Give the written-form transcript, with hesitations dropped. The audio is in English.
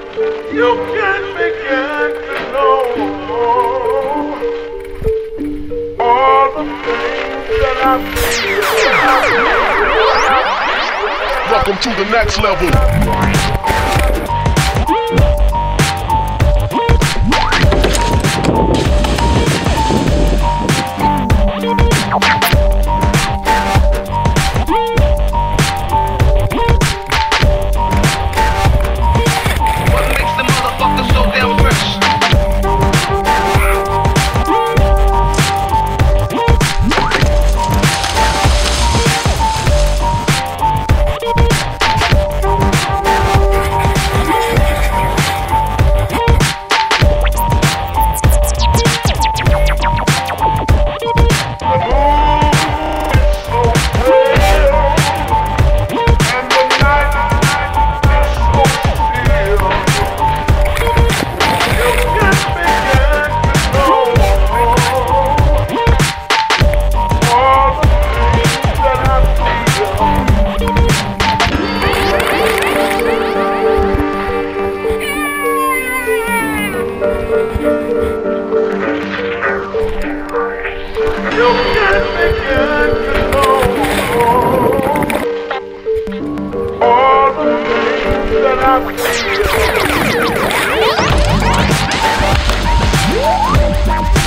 You can begin to know all the things that I feel. Welcome to the next level. You can begin to know all the things that I feel.